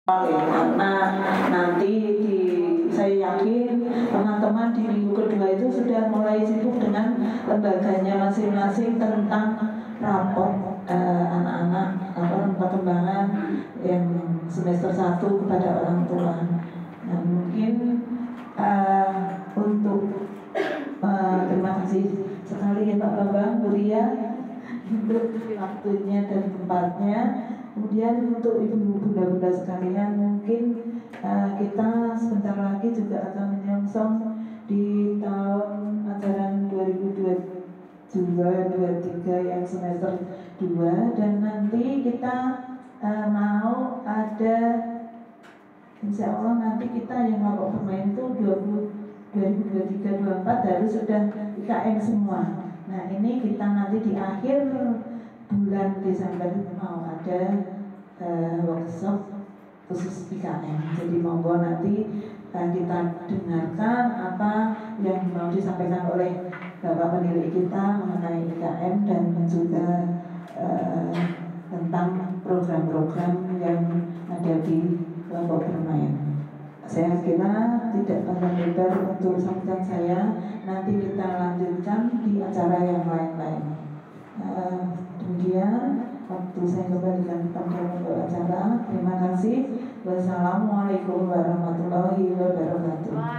karena nanti saya yakin teman-teman di minggu kedua itu sudah mulai sibuk dengan lembaganya masing-masing tentang rapor anak-anak perkembangan yang semester 1 kepada orang tua. Nah, mungkin untuk terima kasih sekali ya Pak Bambang, Bu Ria, untuk waktunya dan tempatnya. Kemudian untuk ibu bunda-bunda sekalian, mungkin kita sebentar lagi juga akan menyongsong di tahun ajaran 2022-23 yang semester 2, dan nanti kita mau ada, insya Allah nanti kita yang kelompok bermain itu 2023-24 harus sudah IKM semua. Nah ini kita nanti di akhir bulan Desember mau ada workshop khusus IKM. Jadi monggo nanti kita dengarkan apa yang mau disampaikan oleh Bapak Pendiri kita mengenai IKM dan juga tentang program-program yang ada di kelompok bermain. Saya kira tidak panjang lebar untuk sambutan saya. Nanti kita lanjutkan di acara yang lain-lain. Demikian waktu saya kembalikan kepada pembawa acara. Terima kasih. Wassalamualaikum warahmatullahi wabarakatuh.